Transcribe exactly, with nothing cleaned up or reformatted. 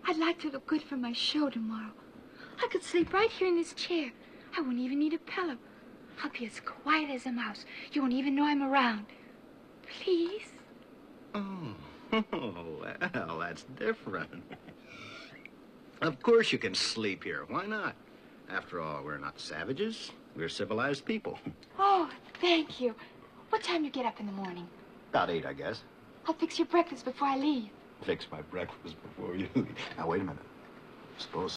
I'd like to look good for my show tomorrow. I could sleep right here in this chair. I wouldn't even need a pillow. I'll be as quiet as a mouse. You won't even know I'm around. Please? Oh, well, that's different. Of course you can sleep here. Why not? After all, we're not savages. We're civilized people. Oh, thank you. What time do you get up in the morning? About eight, I guess. I'll fix your breakfast before I leave. Fix my breakfast before you leave. Now, wait a minute. Suppose